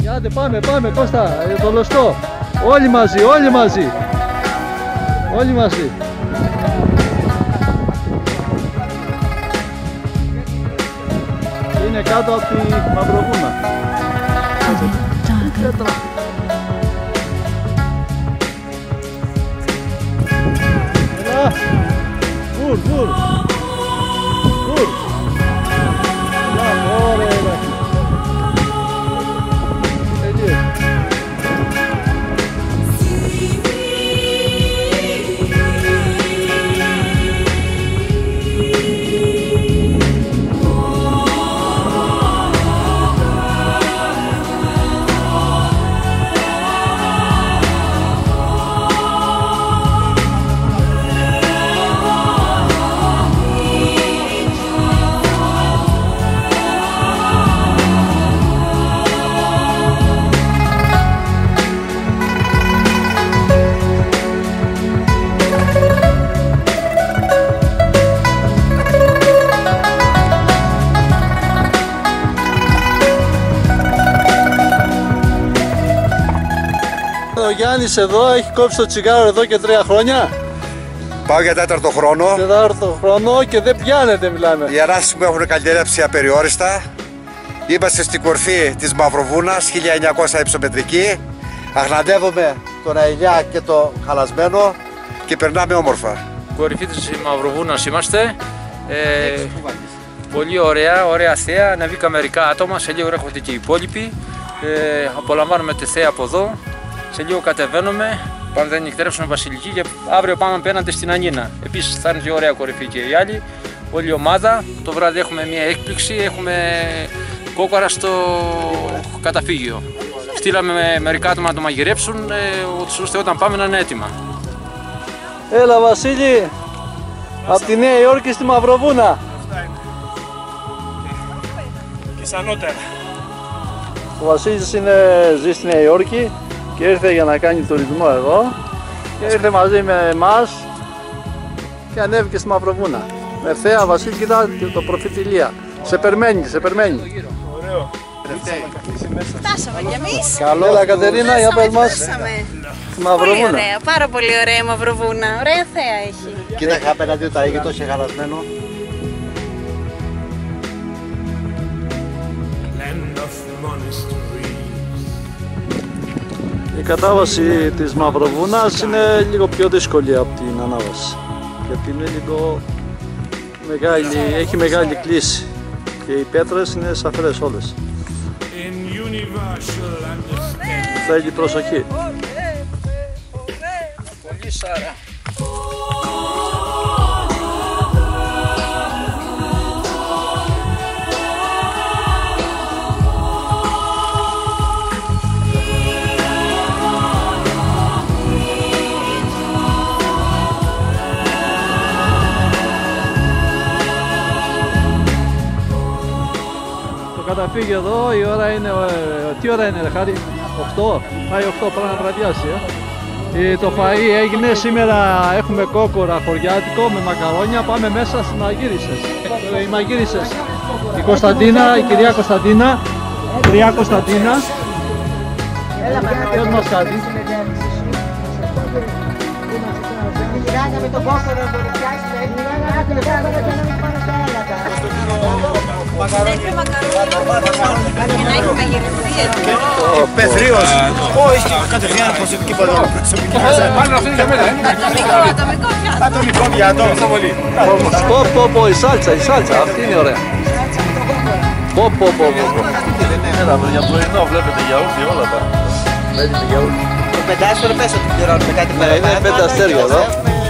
Άντε πάμε, πάμε Κώστα, το λωστό. Όλοι μαζί, όλοι μαζί. Όλοι μαζί. Είναι κάτω από τη Μαυροβούνα. Έλα. Βουρ, βουρ. Βουρ. Έλα, ωραία, έλα. Ο Γιάννης εδώ έχει κόψει το τσιγάρο εδώ και 3 χρόνια. Πάω για 4ο χρόνο. 4ο χρόνο και δεν πιάνεται, μιλάμε. Οι ανάστησεις μου έχουν καλλιερέψει απεριόριστα. Είμαστε στην κορφή της Μαυροβούνας, 1900 υψομετρική. Αγναντεύουμε τον αηλιά και το χαλασμένο και περνάμε όμορφα. Κορυφή της Μαυροβούνας είμαστε. Πολύ ωραία, ωραία θέα. Ανεβήκα μερικά άτομα, σε λίγο έρχονται και οι υπόλοιποι. Απολαμβάνουμε τη θέα από εδώ. Σε λίγο κατεβαίνουμε, πάμε να νυχτερεύσουμε Βασιλική και αύριο πάμε απέναντι στην Ανίνα. Επίσης θα είναι και ωραία κορυφή και οι άλλοι, όλη η ομάδα. Το βράδυ έχουμε μια έκπληξη, έχουμε κόκορα στο καταφύγιο. Στείλαμε μερικά άτομα να το μαγειρέψουν, ώστε όταν πάμε να είναι έτοιμα. Έλα Βασίλη, από τη Νέα Υόρκη στη Μαυροβούνα. Και ανώτερα. Ο Βασίλης ζει στη Νέα Υόρκη και ήρθε για να κάνει τουρισμό εδώ και ήρθε μαζί με εμάς και ανέβηκε στη Μαυροβούνα. Με θέα Βασίλη, κοιτά το προφητηλία. Σε περιμένει, σε περιμένει. Ωραίο. Φτάσαμε κι εμείς. Καλό. Έλα Κατερίνα, για πες μας. Στη Μαυροβούνα. Πολύ ωραία, πάρα πολύ ωραία η Μαυροβούνα. Ωραία θέα έχει. Κοίταξε απέναντι το Αίγυπτο σε χαλασμένο. Η κατάβαση της Μαυροβούνας είναι λίγο πιο δύσκολη από την ανάβαση, γιατί είναι λίγο μεγάλη, έχει μεγάλη κλίση και οι πέτρες είναι σαφρές όλες. Θέλει προσοχή. Πολύ σάρα. Καταφύγιο εδώ, η ώρα είναι, τι ώρα είναι Χάρη, 8, πάει 8, πρέπει να βραδιάσει. Το φαΐ έγινε σήμερα, έχουμε κόκορα χωριάτικο με μακαρόνια, πάμε μέσα στις μαγείρισες. Οι μαγείρισες, η Κωνσταντίνα, η κυρία Κωνσταντίνα, κυρία Κωνσταντίνα, πες μας κάτι. Με τον κόκορο να τον πιάσουμε, Έχει μακαρόνια και να έχει μαγειρευτεί εδώ. Ο Πεθρίος. Όχι, κατευθείαν προσωπική ποδό. Πάνω αυτό είναι για μένα, Ατομικό πιάτο. Ατομικό πιάτο. Ευχαριστώ πολύ. Πω, η σάλτσα, αυτή είναι ωραία. Πω. Έλα, για πρωινό βλέπετε γιαούρτι όλα τα. Βλέπετε γιαούρτι. Το 5 άστρο πες ότι πληρώνουμε κάτι Ναι, είναι 5 αστέρια εδώ.